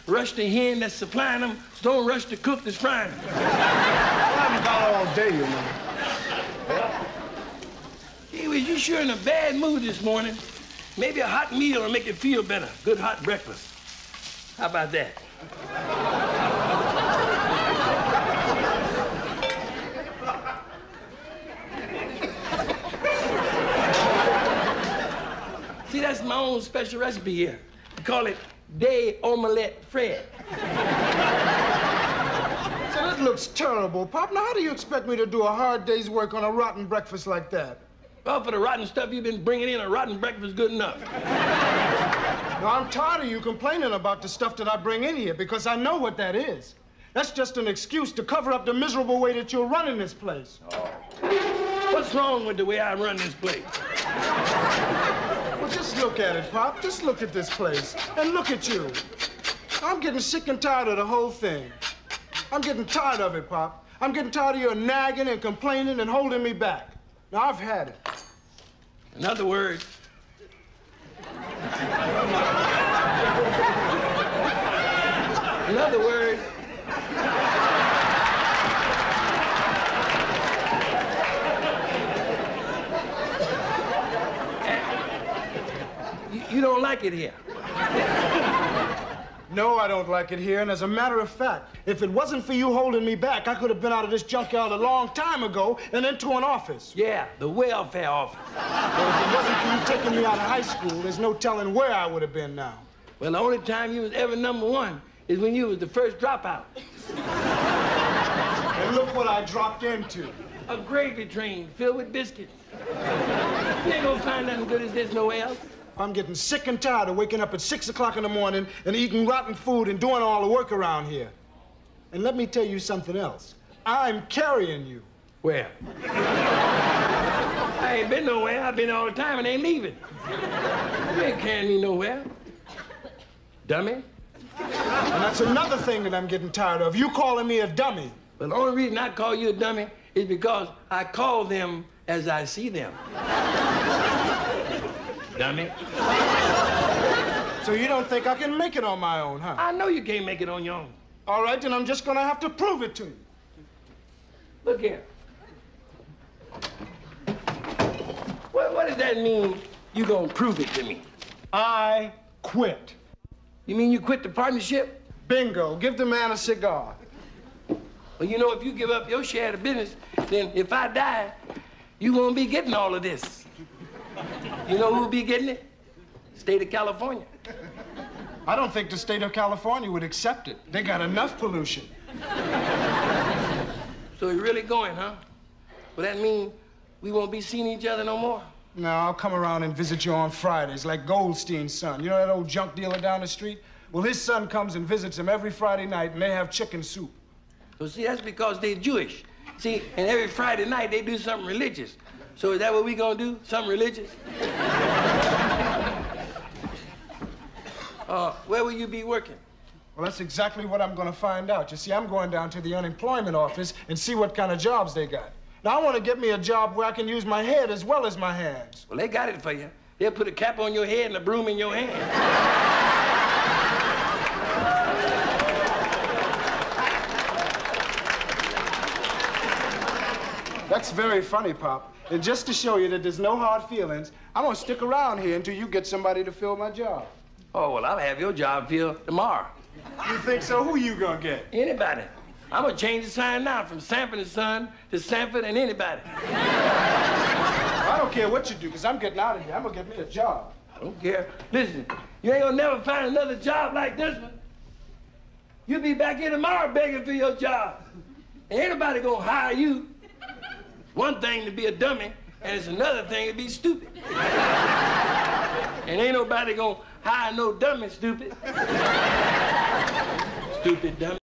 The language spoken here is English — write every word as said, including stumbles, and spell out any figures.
rush the hen that's supplying them, so don't rush the cook that's frying them. I haven't got all day, you know. Hey, was you sure in a bad mood this morning? Maybe a hot meal will make you feel better. Good hot breakfast. How about that? See, that's my own special recipe here. We call it Day Omelette Fred. So that looks terrible, Pop. Now, how do you expect me to do a hard day's work on a rotten breakfast like that? Well, for the rotten stuff you've been bringing in, a rotten breakfast is good enough. Now, I'm tired of you complaining about the stuff that I bring in here, because I know what that is. That's just an excuse to cover up the miserable way that you're running this place. Oh. What's wrong with the way I run this place? Well, just look at it, Pop. Just look at this place. And look at you. I'm getting sick and tired of the whole thing. I'm getting tired of it, Pop. I'm getting tired of your nagging and complaining and holding me back. Now, I've had it. In other words, in other words, you, you don't like it here. No, I don't like it here, and as a matter of fact, if it wasn't for you holding me back, I could have been out of this junkyard a long time ago and into an office. Yeah, the welfare office. But if it wasn't for you taking me out of high school, there's no telling where I would have been now. Well, the only time you was ever number one is when you was the first dropout. And look what I dropped into. A gravy train filled with biscuits. You ain't gonna find nothing good as this nowhere else. I'm getting sick and tired of waking up at six o'clock in the morning and eating rotten food and doing all the work around here. And let me tell you something else. I'm carrying you. Where? I ain't been nowhere. I've been all the time and ain't leaving. You ain't carrying me nowhere. Dummy. And that's another thing that I'm getting tired of. You calling me a dummy. Well, the only reason I call you a dummy is because I call them as I see them. Dummy. So you don't think I can make it on my own, huh? I know you can't make it on your own. All right, then I'm just gonna have to prove it to you. Look here. What, what does that mean, you gonna prove it to me? I quit. You mean you quit the partnership? Bingo. Give the man a cigar. Well, you know, if you give up your share of the business, then if I die, you won't be getting all of this. You know who'll be getting it? State of California. I don't think the state of California would accept it. They got enough pollution. So you're really going, huh? Well, that means we won't be seeing each other no more? No, I'll come around and visit you on Fridays, like Goldstein's son. You know that old junk dealer down the street? Well, his son comes and visits him every Friday night, and they have chicken soup. So, see, that's because they're Jewish. See, and every Friday night, they do something religious. So is that what we gonna do? Something religious? uh, where will you be working? Well, that's exactly what I'm gonna find out. You see, I'm going down to the unemployment office and see what kind of jobs they got. Now, I want to get me a job where I can use my head as well as my hands. Well, they got it for you. They'll put a cap on your head and a broom in your hand. That's very funny, Pop. And just to show you that there's no hard feelings, I'm gonna stick around here until you get somebody to fill my job. Oh, well, I'll have your job filled tomorrow. You think so? Who you gonna get? Anybody. I'm gonna change the sign now from Sanford and Son to Sanford and anybody. I don't care what you do, because I'm getting out of here. I'm gonna get me a job. I don't care. Listen, you ain't gonna never find another job like this one. You'll be back here tomorrow begging for your job. Ain't nobody gonna hire you. One thing to be a dummy, and it's another thing to be stupid. And ain't nobody gonna hire no dummy, stupid. Stupid dummy.